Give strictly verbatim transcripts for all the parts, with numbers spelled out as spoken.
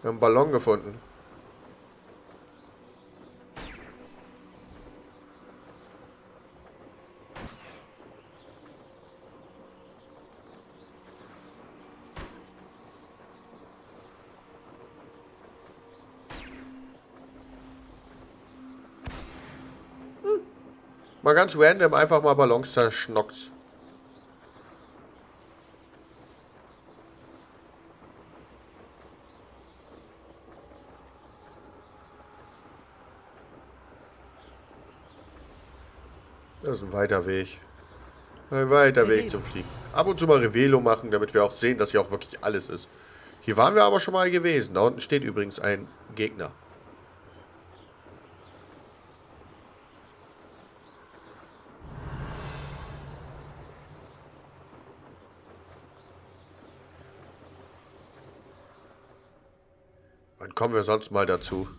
Wir haben einen Ballon gefunden. Hm. Mal ganz random einfach mal Ballons zerschnockt. Das ist ein weiter Weg. Ein weiter Weg zum Fliegen. Ab und zu mal Revelo machen, damit wir auch sehen, dass hier auch wirklich alles ist. Hier waren wir aber schon mal gewesen. Da unten steht übrigens ein Gegner. Wann kommen wir sonst mal dazu?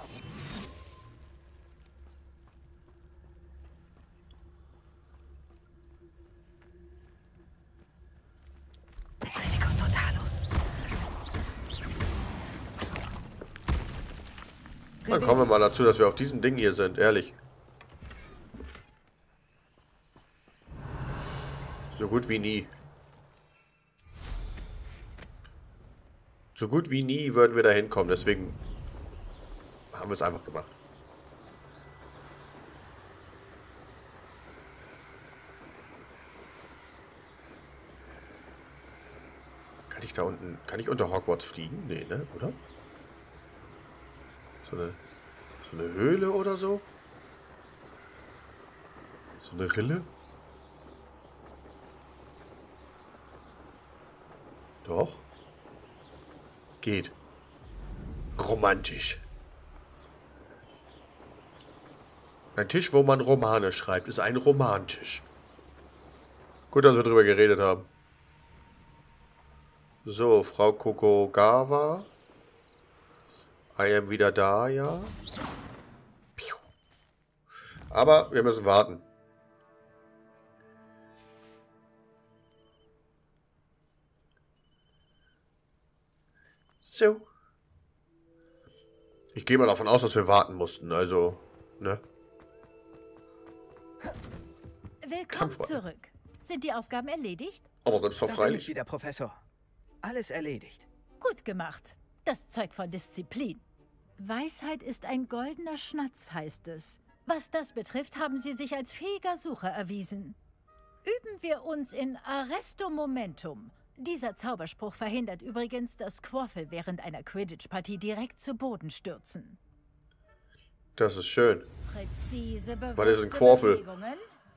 Dann kommen wir mal dazu, dass wir auf diesen Ding hier sind, ehrlich. So gut wie nie. So gut wie nie würden wir da hinkommen, deswegen haben wir es einfach gemacht. Kann ich da unten, kann ich unter Hogwarts fliegen? Nee, ne, oder? So eine, so eine Höhle oder so? So eine Rille? Doch. Geht. Romantisch. Ein Tisch, wo man Romane schreibt, ist ein Romantisch. Gut, dass wir drüber geredet haben. So, Frau Kokogawa. I am wieder da, ja. Piu. Aber wir müssen warten. So. Ich gehe mal davon aus, dass wir warten mussten, also, ne? Willkommen zurück. Sind die Aufgaben erledigt? Aber selbstverständlich. Wieder, Professor. Alles erledigt. Gut gemacht. Das zeugt von Disziplin. Weisheit ist ein goldener Schnatz, heißt es. Was das betrifft, haben Sie sich als fähiger Sucher erwiesen. Üben wir uns in Arresto Momentum. Dieser Zauberspruch verhindert übrigens, dass Quaffle während einer Quidditch-Partie direkt zu Boden stürzen. Das ist schön. Präzise, Was ist ein Quaffle? Bewegungen.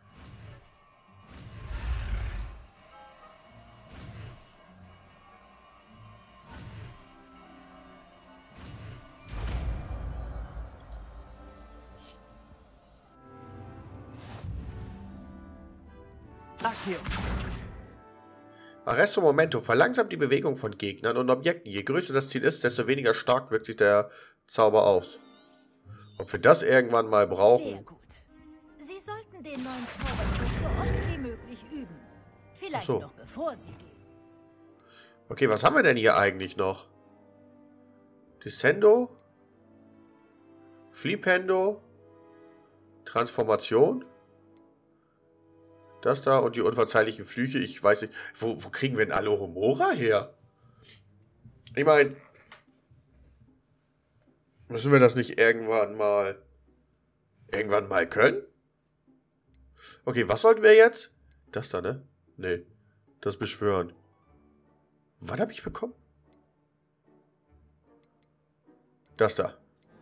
Arresto Momento verlangsamt die Bewegung von Gegnern und Objekten. Je größer das Ziel ist, desto weniger stark wirkt sich der Zauber aus. Ob wir das irgendwann mal brauchen? Sehr gut. Sie sollten den neuen Zauberspruch so oft wie möglich üben. Vielleicht so. noch bevor Sie gehen. Okay, was haben wir denn hier eigentlich noch? Descendo? Flipendo? Transformation? Das da und die unverzeihlichen Flüche. Ich weiß nicht, wo, wo kriegen wir denn Alohomora her? Ich meine, müssen wir das nicht irgendwann mal irgendwann mal können? Okay, was sollten wir jetzt? Das da, ne? Nee, das beschwören. Was habe ich bekommen? Das da.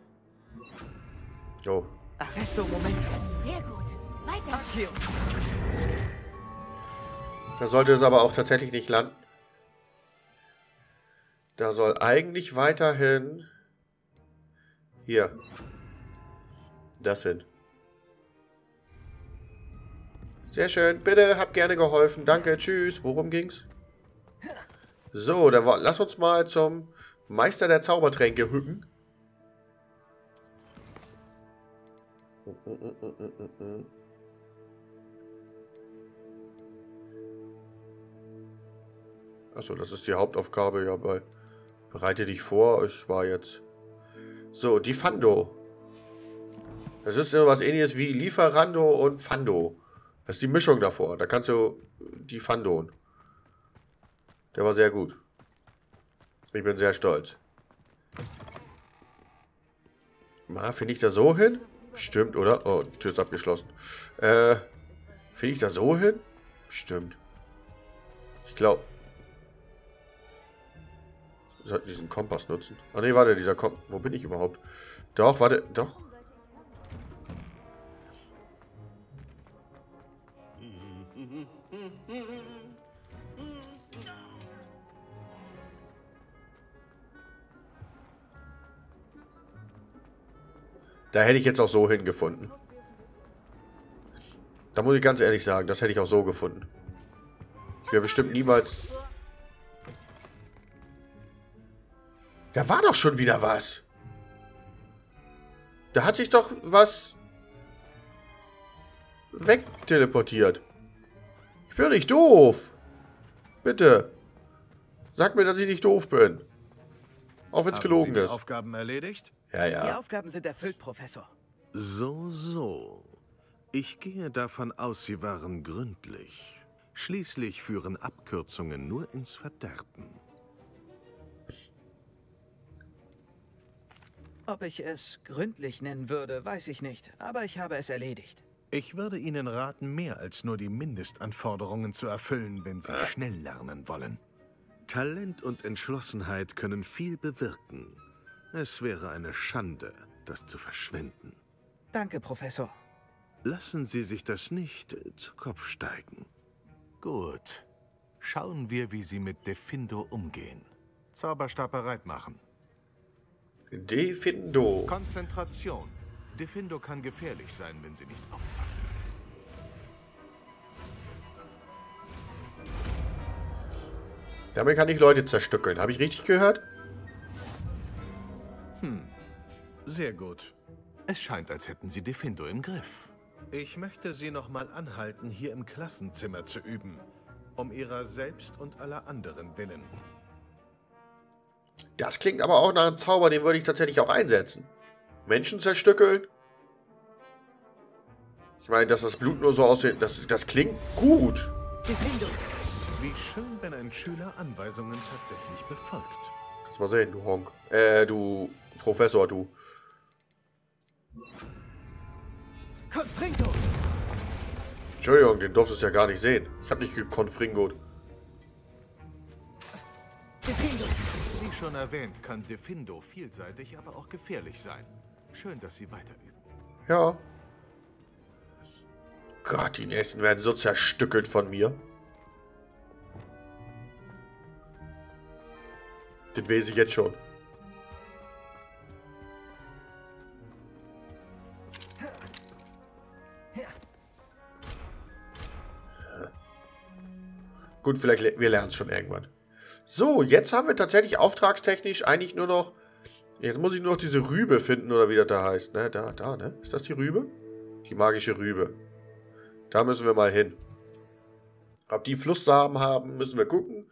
Oh. Arresto Momentum. Sehr gut. Weiter. Accio. Da sollte es aber auch tatsächlich nicht landen. Da soll eigentlich weiterhin hier das hin. Sehr schön. Bitte, hab gerne geholfen. Danke, tschüss. Worum ging's? So, dann lass uns mal zum Meister der Zaubertränke hücken. Achso, das ist die Hauptaufgabe ja bei, Bereite dich vor, ich war jetzt... So, die Fando. Das ist so was ähnliches wie Lieferando und Fando. Das ist die Mischung davor. Da kannst du die Fando. Der war sehr gut. Ich bin sehr stolz. Na, finde ich da so hin? Stimmt, oder? Oh, die Tür ist abgeschlossen. Äh, finde ich da so hin? Stimmt. Ich glaube... Wir sollten diesen Kompass nutzen. Ah ne, warte, dieser Kompass... Wo bin ich überhaupt? Doch, warte, doch. Da hätte ich jetzt auch so hingefunden. Da muss ich ganz ehrlich sagen, das hätte ich auch so gefunden. Ich wäre bestimmt niemals... Da war doch schon wieder was. Da hat sich doch was wegteleportiert. Ich bin doch nicht doof. Bitte. Sag mir, dass ich nicht doof bin. Auch wenn es gelogen Haben Sie die ist. Aufgaben erledigt? Ja, Die ja. Aufgaben sind erfüllt, Professor. So, so. Ich gehe davon aus, Sie waren gründlich. Schließlich führen Abkürzungen nur ins Verderben. Ob ich es gründlich nennen würde, weiß ich nicht. Aber ich habe es erledigt. Ich würde Ihnen raten, mehr als nur die Mindestanforderungen zu erfüllen, wenn Sie schnell lernen wollen. Talent und Entschlossenheit können viel bewirken. Es wäre eine Schande, das zu verschwenden. Danke, Professor. Lassen Sie sich das nicht äh, zu Kopf steigen. Gut. Schauen wir, wie Sie mit Defindo umgehen. Zauberstab bereit machen. Defindo. Konzentration. Defindo kann gefährlich sein, wenn Sie nicht aufpassen. Damit kann ich Leute zerstückeln. Habe ich richtig gehört? Hm. Sehr gut. Es scheint, als hätten Sie Defindo im Griff. Ich möchte Sie noch mal anhalten, hier im Klassenzimmer zu üben. Um Ihrer selbst und aller anderen willen. Das klingt aber auch nach einem Zauber, den würde ich tatsächlich auch einsetzen. Menschen zerstückeln. Ich meine, dass das Blut nur so aussieht, das, das klingt gut. Defindo. Wie schön, wenn ein Schüler Anweisungen tatsächlich befolgt. Kannst mal sehen, du Honk. Äh, du Professor, du. Confringo. Entschuldigung, den durftest du ja gar nicht sehen. Ich habe nicht gekonfringot. Defindo. Wie schon erwähnt, kann Defindo vielseitig, aber auch gefährlich sein. Schön, dass Sie weiter üben. Ja. Gott, die nächsten werden so zerstückelt von mir. Das weiß ich jetzt schon. Gut, vielleicht wir lernen es schon irgendwann. So, jetzt haben wir tatsächlich auftragstechnisch eigentlich nur noch... Jetzt muss ich nur noch diese Rübe finden, oder wie das da heißt. Ne, da, da, ne? Ist das die Rübe? Die magische Rübe. Da müssen wir mal hin. Ob die Flusssamen haben, müssen wir gucken.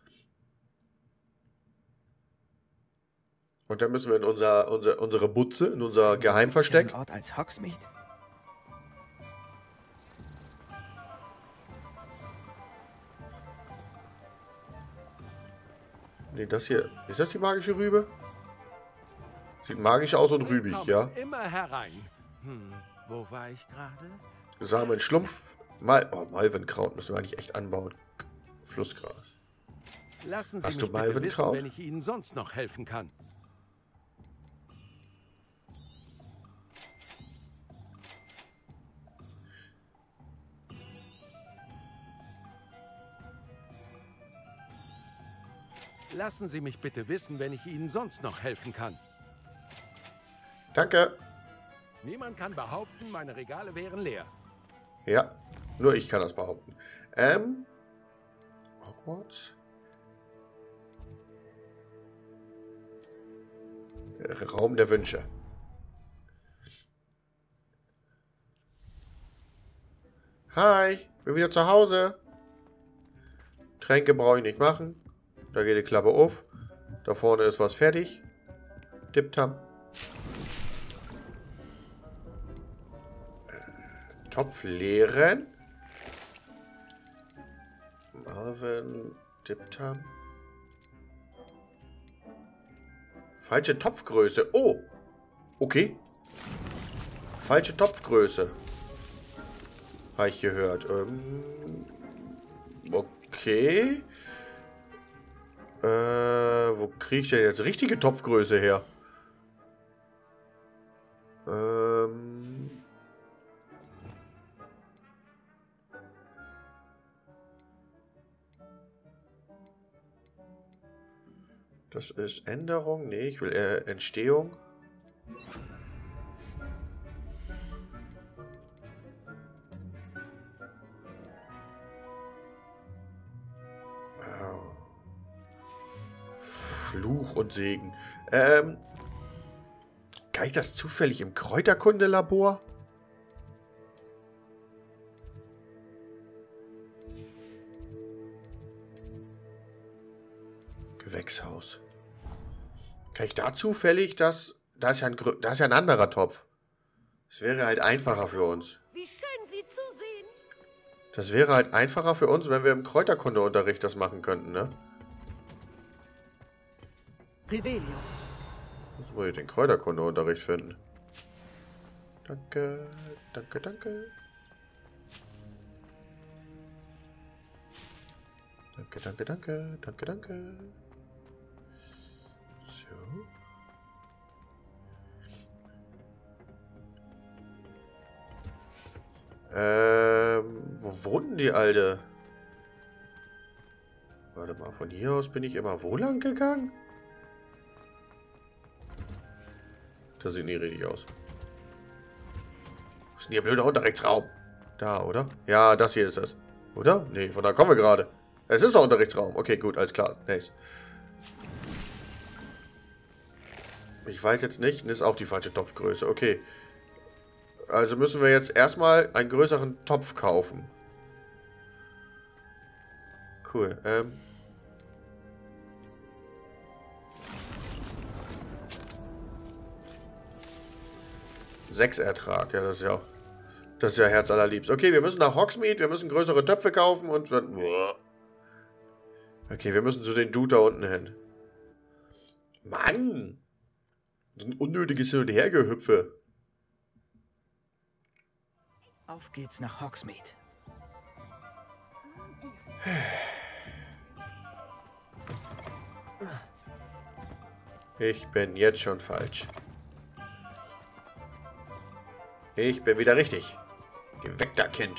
Und dann müssen wir in unser, unser, unsere Butze, in unser Geheimversteck. Ein Ort als Hogsmeade? Ne, das hier. Ist das die magische Rübe? Sieht magisch aus und rübig, Willkommen ja. Immer herein. Hm, wo war ich gerade? Samen, Schlumpf. Mal oh, Malvenkraut müssen wir eigentlich echt anbauen. Flussgras. Lassen Sie Hast mich du bitte wissen, Malvenkraut? wenn ich Ihnen sonst noch helfen kann. Lassen Sie mich bitte wissen, wenn ich Ihnen sonst noch helfen kann. Danke. Niemand kann behaupten, meine Regale wären leer. Ja, nur ich kann das behaupten. Ähm. Hogwarts. Raum der Wünsche. Hi, bin wieder zu Hause. Tränke brauche ich nicht machen. Da geht die Klappe auf. Da vorne ist was fertig. Tipptam. Äh, Topf leeren. Marvin, Tipptam. Falsche Topfgröße. Oh. Okay. Falsche Topfgröße. Habe ich gehört. Ähm, okay. Äh, wo kriege ich denn jetzt richtige Topfgröße her? Ähm. Das ist Änderung. Nee, ich will eher Entstehung. Fluch und Segen. Ähm. Kann ich das zufällig im Kräuterkundelabor? Gewächshaus. Kann ich da zufällig das... Da ist ja ein, da ist ja ein anderer Topf. Das wäre halt einfacher für uns. Wie schön, Sie zu sehen. Das wäre halt einfacher für uns, wenn wir im Kräuterkundeunterricht das machen könnten, ne? Revelio. Jetzt muss ich den Kräuterkundeunterricht finden. Danke, danke, danke. Danke, danke, danke, danke, danke. So. Ähm, wo wohnen die Alte? Warte mal, von hier aus bin ich immer wo lang gegangen? Das sieht nie richtig aus. Wo ist denn hier blöder Unterrichtsraum? Da, oder? Ja, das hier ist es. Oder? Nee, von da kommen wir gerade. Es ist der Unterrichtsraum. Okay, gut, alles klar. Nice. Ich weiß jetzt nicht. Das ist auch die falsche Topfgröße. Okay. Also müssen wir jetzt erstmal einen größeren Topf kaufen. Cool. Ähm. Sechs Ertrag. Ja, das ist ja... Das ist ja herzallerliebst. Okay, wir müssen nach Hogsmeade. Wir müssen größere Töpfe kaufen und... Okay, wir müssen zu den Dude da unten hin. Mann! So ein unnötiges Hin- und Hergehüpfe. Auf geht's nach Hogsmeade. Ich bin jetzt schon falsch. Ich bin wieder richtig. Geh weg da, Kind.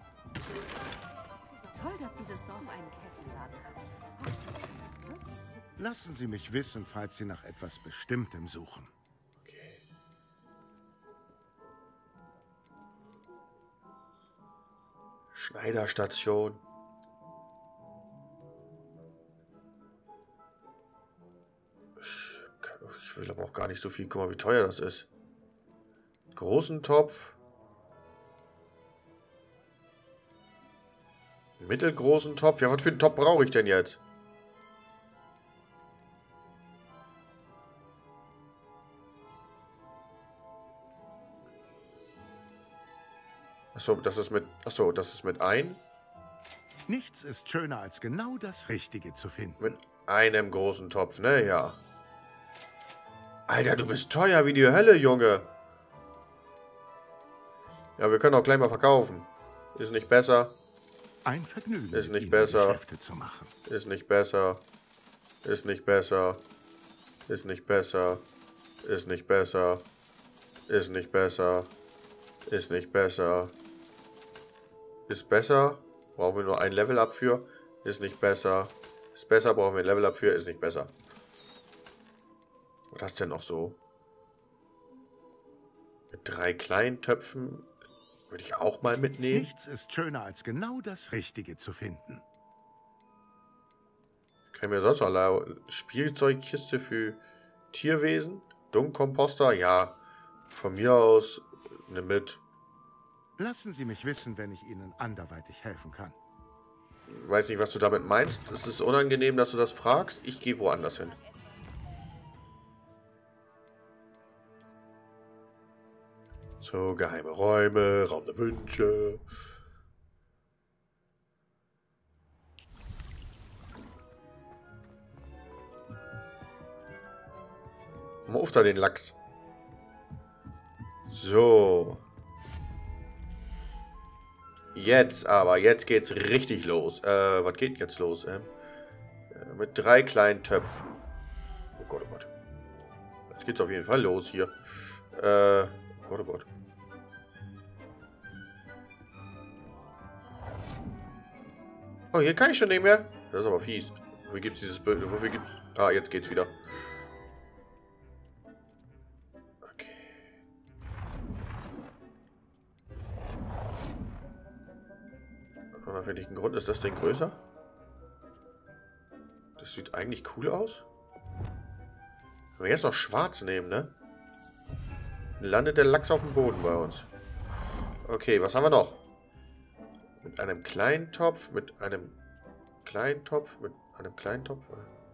Toll, dass dieses Dorf einen Kettenladen hat. Lassen Sie mich wissen, falls Sie nach etwas Bestimmtem suchen. Okay. Schneiderstation. Ich will aber auch gar nicht so viel. Guck mal, wie teuer das ist. Großen Topf. Mittelgroßen Topf. Ja, was für einen Topf brauche ich denn jetzt? Achso, das ist mit. Achso, das ist mit ein. Nichts ist schöner, als genau das Richtige zu finden. Mit einem großen Topf, ne? Ja. Alter, du bist teuer wie die Hölle, Junge. Ja, wir können auch gleich mal verkaufen. Ist nicht besser. Ein Vergnügen, Ist nicht Ihnen besser. Geschäfte zu machen. Ist nicht besser. Ist nicht besser. Ist nicht besser. Ist nicht besser. Ist nicht besser. Ist nicht besser. Ist besser. Brauchen wir nur ein Level-Up für. Ist nicht besser. Ist besser. Brauchen wir ein Level-Up für. Ist nicht besser. Was ist denn noch so? Mit drei kleinen Töpfen würde ich auch mal mitnehmen. Nichts ist schöner, als genau das Richtige zu finden. Kann mir sonst noch Spielzeugkiste für Tierwesen? Dunkkomposter? Ja. Von mir aus nimm mit. Lassen Sie mich wissen, wenn ich Ihnen anderweitig helfen kann. Weiß nicht, was du damit meinst. Es ist unangenehm, dass du das fragst. Ich gehe woanders hin. So, geheime Räume, Raum der Wünsche. Mal auf da den Lachs. So. Jetzt aber, jetzt geht's richtig los. Äh, was geht jetzt los? Ähm, äh, mit drei kleinen Töpfen. Oh Gott, oh Gott. Jetzt geht's auf jeden Fall los hier. Äh, oh Gott, oh Gott. Oh, hier kann ich schon nicht mehr. Das ist aber fies. Wofür gibt's dieses Bild? Wofür gibt's... Ah, jetzt geht's wieder. Unerfindlichen Grund ist das Ding größer? Das sieht eigentlich cool aus. Wenn wir jetzt noch schwarz nehmen, ne? Dann landet der Lachs auf dem Boden bei uns. Okay, was haben wir noch? Mit einem kleinen Topf, mit einem kleinen Topf, mit einem kleinen Topf.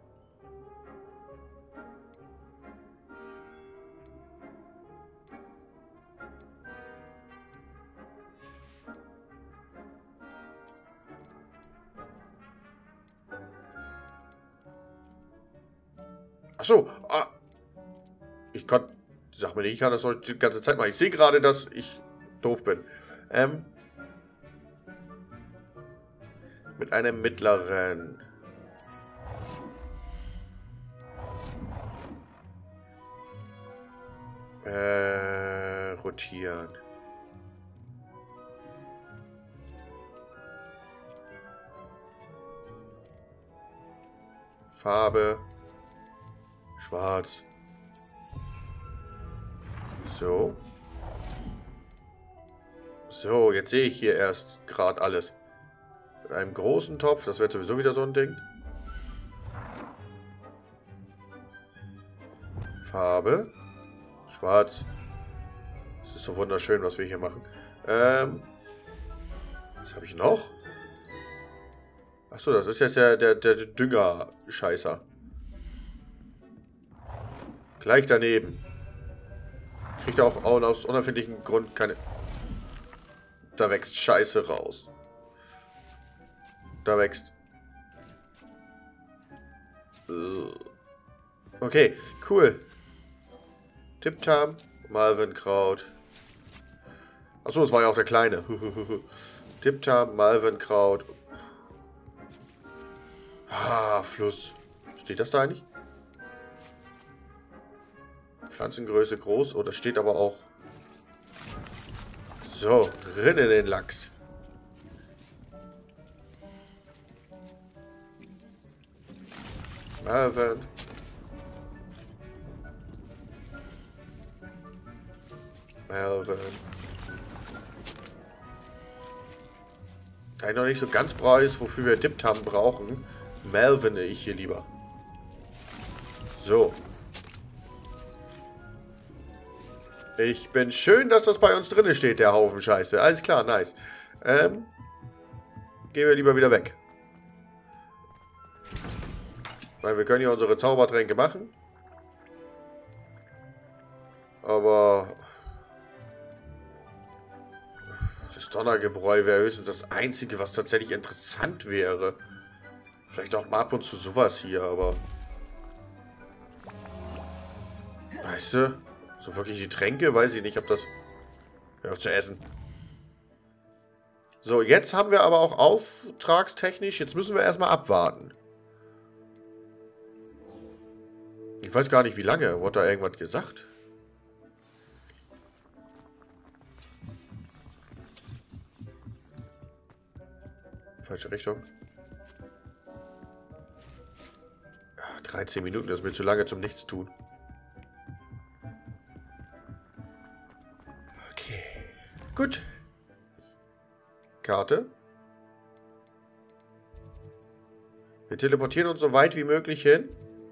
Achso, ah. Ich kann. Sag mir nicht, ich kann das heute die ganze Zeit machen. Ich sehe gerade, dass ich doof bin. Ähm. Mit einem mittleren. Äh. Rotieren. Farbe. Schwarz. So. So, jetzt sehe ich hier erst gerade alles. Mit einem großen Topf, das wird sowieso wieder so ein Ding. Farbe. Schwarz. Das ist so wunderschön, was wir hier machen. Ähm. Was habe ich noch? Achso, das ist jetzt der, der, der Dünger-Scheißer. Gleich daneben. Kriegt er auch, auch aus unerfindlichen Grund keine... Da wächst Scheiße raus. Da wächst... Okay, cool. Tiptam, Malvenkraut. Achso, es war ja auch der kleine. Tiptam, Malvenkraut. Ah, Fluss. Steht das da eigentlich? Pflanzengröße groß, oder steht aber auch... So, rinne den Lachs. Malven. Malven. Da ich noch nicht so ganz weiß, wofür wir Tiptam brauchen, Malven ich hier lieber. So. Ich bin schön, dass das bei uns drin steht, der Haufen Scheiße. Alles klar, nice. Ähm, gehen wir lieber wieder weg. Weil wir können ja unsere Zaubertränke machen. Aber das Donnergebräu wäre höchstens das Einzige, was tatsächlich interessant wäre. Vielleicht auch mal ab und zu sowas hier, aber... Weißt du? So wirklich die Tränke, weiß ich nicht, ob das... Hör auf zu essen. So, jetzt haben wir aber auch auftragstechnisch... Jetzt müssen wir erstmal abwarten. Ich weiß gar nicht, wie lange. Wurde da irgendwas gesagt? Falsche Richtung. Ja, dreizehn Minuten, das ist mir zu lange zum Nichtstun. Okay. Gut. Karte. Wir teleportieren uns so weit wie möglich hin.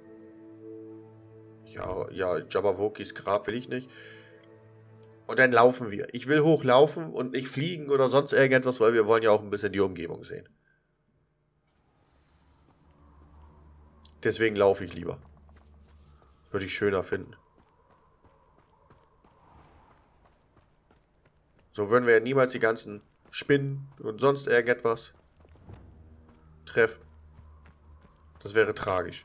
Ja, ja, Jabberwokis Grab will ich nicht. Und dann laufen wir. Ich will hochlaufen und nicht fliegen oder sonst irgendetwas, weil wir wollen ja auch ein bisschen die Umgebung sehen. Deswegen laufe ich lieber. Würde ich schöner finden. So würden wir ja niemals die ganzen Spinnen und sonst irgendetwas treffen. Das wäre tragisch.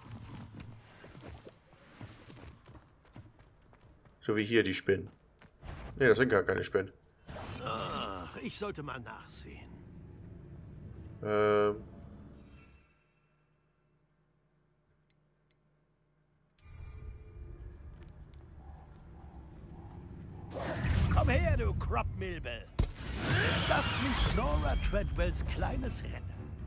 So wie hier die Spinnen. Ne, das sind gar keine Spinnen. Ach, ich sollte mal nachsehen. Ähm. Komm her, du Kropmilbe. Das nicht Nora Treadwells kleines Retter.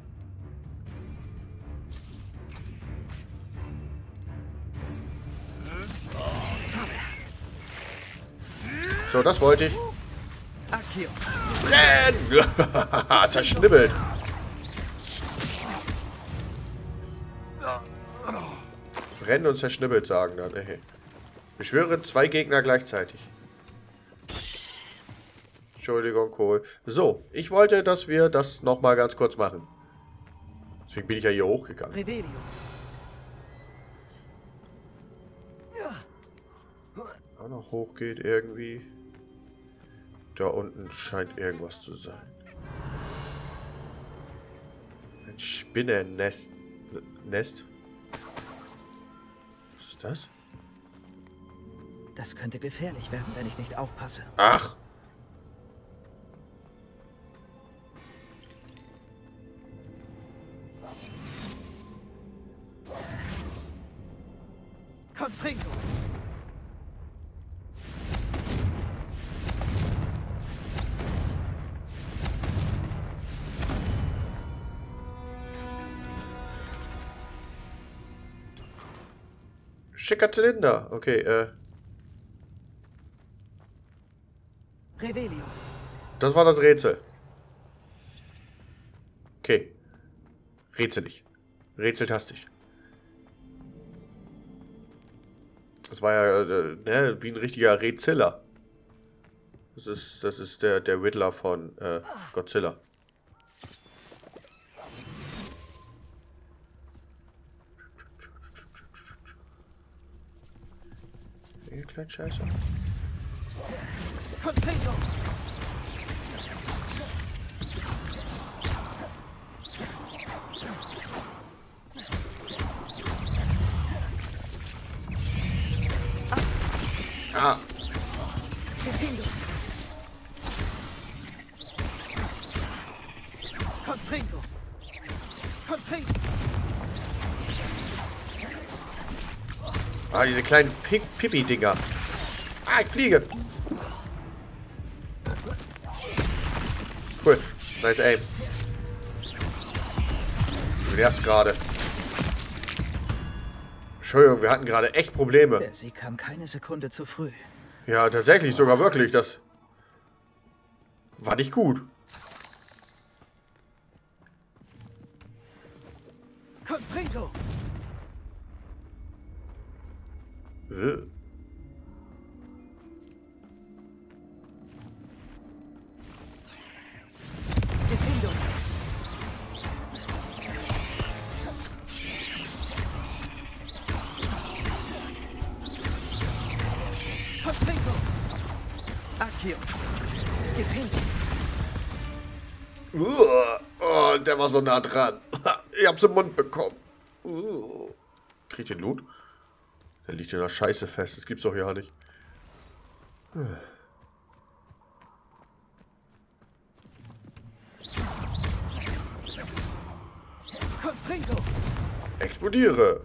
So, das wollte ich. Akio. Renn! Zerschnibbelt. Rennen und zerschnibbelt sagen dann. Ey. Beschwöre zwei Gegner gleichzeitig. Entschuldigung, Kohl. So, ich wollte, dass wir das nochmal ganz kurz machen. Deswegen bin ich ja hier hochgegangen. Revelio. Auch noch hochgeht irgendwie. Da unten scheint irgendwas zu sein. Ein Spinnennest. Nest? Was ist das? Das könnte gefährlich werden, wenn ich nicht aufpasse. Ach! Confringo. Schicker Zylinder. Okay, äh. Revelio. Das war das Rätsel. Okay. Rätselig. Rätseltastisch. Das war ja äh, ne, wie ein richtiger Rätseller. Das ist, das ist der, der Riddler von äh, Godzilla. Ihr kleinen Scheiße. Confringo. Ah! Confringo. Confringo. Confringo. Ah, diese kleinen Pi- Pipi-Dinger. Ah, ich fliege. Cool. Nice aim. Du wärst gerade. Entschuldigung, wir hatten gerade echt Probleme. Der Sieg kam keine Sekunde zu früh. Ja, tatsächlich, sogar wirklich. Das war nicht gut. Confringo. Äh. Defendo. Confringo. Akio. Defendo. Uh, oh, der war so nah dran. Ich hab's im Mund bekommen. Uh. Krieg ich den Loot? Der liegt in der Scheiße fest. Das gibt's doch ja nicht. Confringo. Explodiere.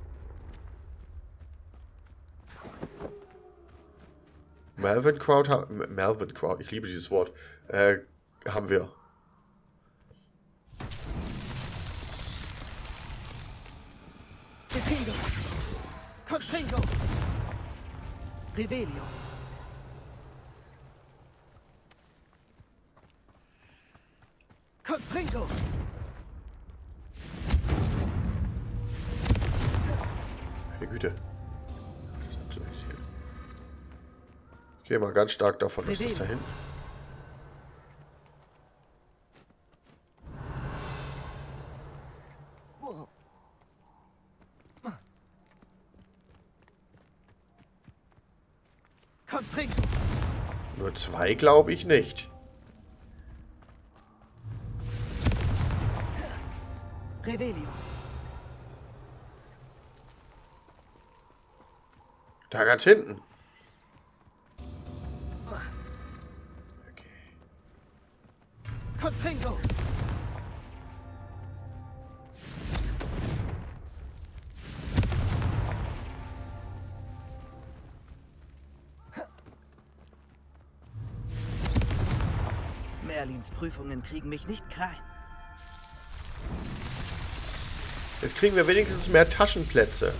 Melvin Crowd, ha Melvin Crowd, ich liebe dieses Wort, äh, haben wir. Defendo. Confringo. Revelio. Confringo. Meine Güte. Ich gehe mal ganz stark davon, dass das da hinten. Confringo. Nur zwei glaube ich nicht. Revelio. Da ganz hinten. Okay. Confringo. Merlins Prüfungen kriegen mich nicht klein. Jetzt kriegen wir wenigstens mehr Taschenplätze.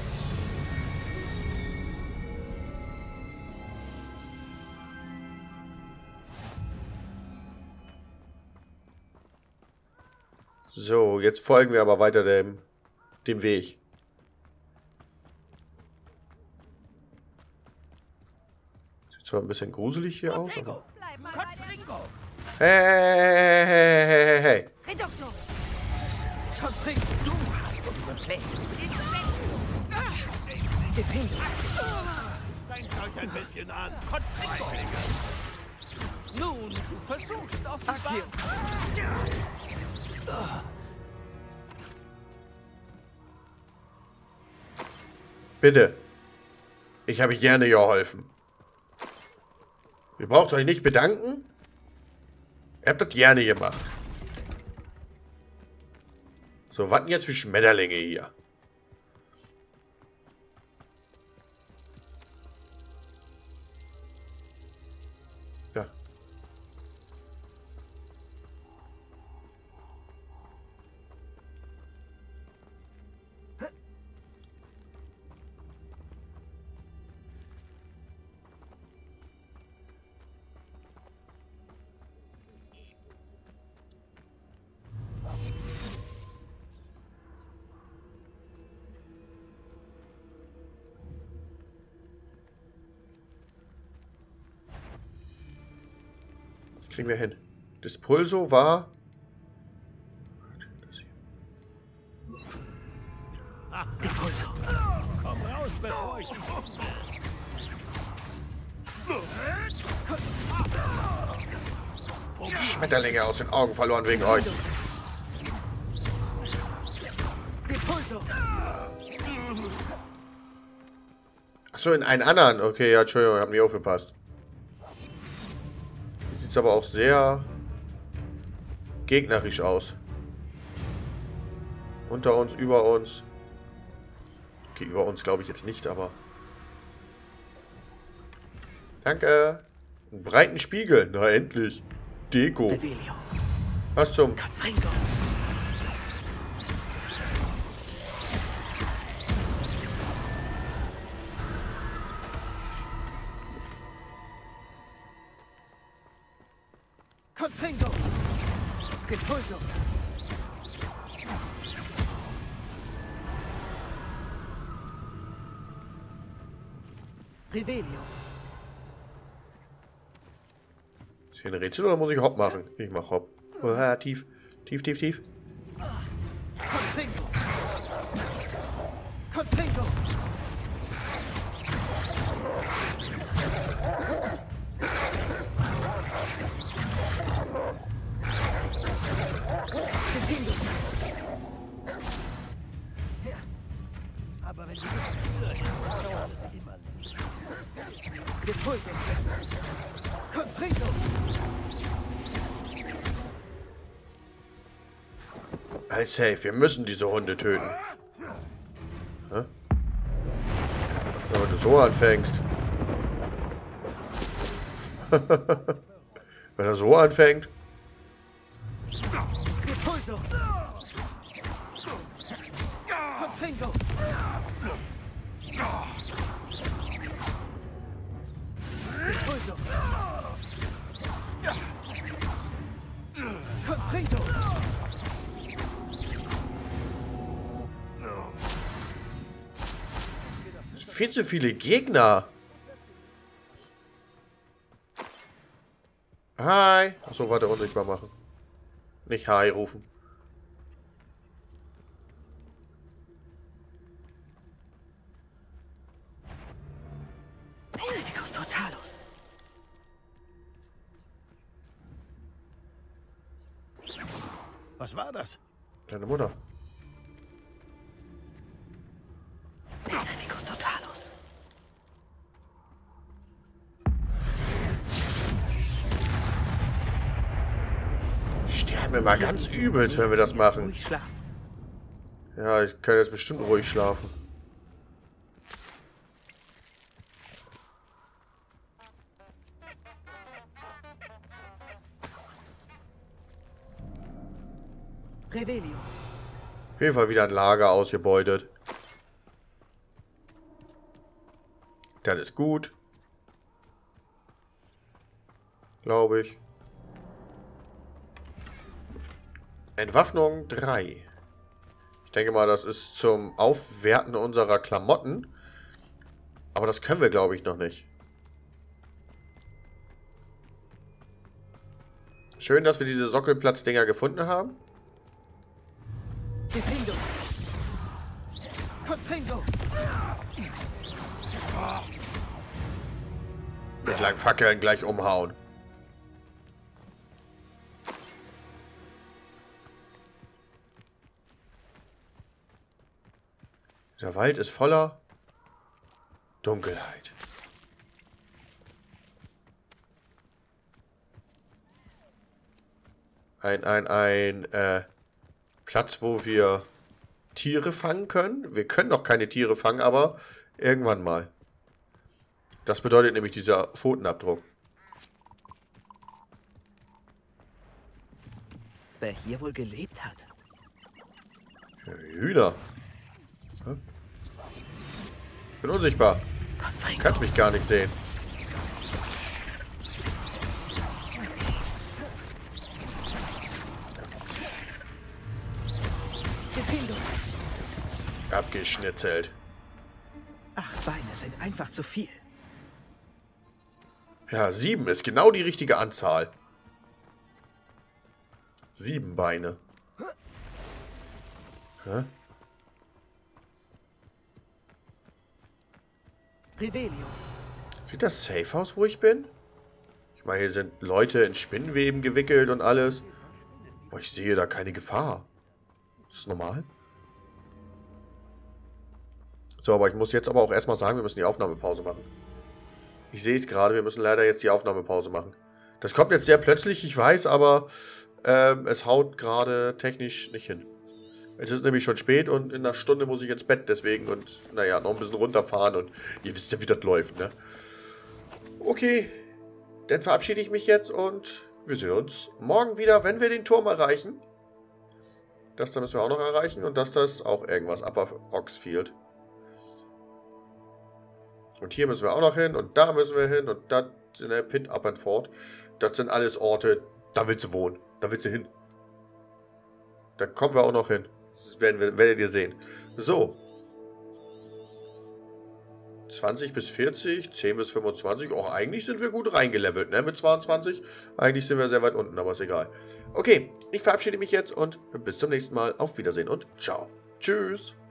So, jetzt folgen wir aber weiter dem, dem Weg. Sieht zwar ein bisschen gruselig hier aus, aber... Hey, hey, hey, hey, hey, hey. Du hast unsere Pläne. Denkt euch ein bisschen an. Nun, du versuchst auf die Bank. Bitte. Ich habe gerne geholfen. Ihr braucht euch nicht bedanken. Ihr habt das gerne gemacht. So, was denn jetzt für Schmetterlinge hier? Ja. Kriegen wir hin. Das Pulso war... Die Pulso. Komm raus, bevor ich dich finde. Schmetterlinge aus den Augen verloren wegen euch. Die Pulso. Achso, in einen anderen. Okay, ja, Entschuldigung, ich hab nicht aufgepasst. Sieht aber auch sehr gegnerisch aus. Unter uns, über uns. Okay, über uns glaube ich jetzt nicht, aber... Danke. Einen breiten Spiegel. Na, endlich. Deko. Revelio. Was zum... Confringo. Confringo. Die Pulso. Revelio. Ist hier ein Rätsel oder muss ich Hopp machen? Ich mach Hopp. Oh, tief. Tief, tief, tief. Confringo. Confringo. Aber wenn die Tür ist, dauert es immer nicht. Die Pulso. Confringo. Hey, safe. Wir müssen diese Hunde töten. Hä? Wenn du so anfängst. Wenn er so anfängt. Die Pulso. Confringo. Die Pulso. Confringo. Viel zu viele Gegner. Hi. Achso, warte, unsichtbar machen. Nicht Hi rufen. Benedictus Totalus. Was war das? Deine Mutter. Vicus Totalus. Die sterben immer ganz übel, wenn wir das machen. Ruhig schlafen. Ja, ich kann jetzt bestimmt ruhig schlafen. Revelio. Auf jeden Fall wieder ein Lager ausgebeutet. Das ist gut. Glaube ich. Entwaffnung drei. Ich denke mal, das ist zum Aufwerten unserer Klamotten. Aber das können wir, glaube ich, noch nicht. Schön, dass wir diese Sockelplatz-Dinger gefunden haben. Defendo. Confringo. Mit langen Fackeln gleich umhauen. Der Wald ist voller Dunkelheit. Ein, ein, ein, äh, Platz, wo wir Tiere fangen können. Wir können noch keine Tiere fangen, aber irgendwann mal. Das bedeutet nämlich dieser Pfotenabdruck. Wer hier wohl gelebt hat. Hühner. Hm? Bin unsichtbar. Confringo. Kannst mich gar nicht sehen. Defendo. Abgeschnitzelt. Acht Beine sind einfach zu viel. Ja, sieben ist genau die richtige Anzahl. Sieben Beine. Hä? Revelio. Sieht das safe aus, wo ich bin? Ich meine, hier sind Leute in Spinnweben gewickelt und alles. Aber ich sehe da keine Gefahr. Ist das normal? So, aber ich muss jetzt aber auch erstmal sagen, wir müssen die Aufnahmepause machen. Ich sehe es gerade, wir müssen leider jetzt die Aufnahmepause machen. Das kommt jetzt sehr plötzlich, ich weiß, aber ähm, es haut gerade technisch nicht hin. Es ist nämlich schon spät und in einer Stunde muss ich ins Bett deswegen und naja, noch ein bisschen runterfahren und ihr wisst ja, wie das läuft, ne? Okay, dann verabschiede ich mich jetzt und wir sehen uns morgen wieder, wenn wir den Turm erreichen. Das da müssen wir auch noch erreichen und das da ist auch irgendwas, Upper Oxfield. Und hier müssen wir auch noch hin und da müssen wir hin und das in der Pit Up and Fort. Das sind alles Orte, da willst du wohnen, da willst du hin. Da kommen wir auch noch hin. Das werden wir, werdet ihr sehen. So. zwanzig bis vierzig, zehn bis fünfundzwanzig. Auch eigentlich sind wir gut reingelevelt, ne? Mit zweiundzwanzig. Eigentlich sind wir sehr weit unten, aber ist egal. Okay, ich verabschiede mich jetzt und bis zum nächsten Mal. Auf Wiedersehen und ciao. Tschüss.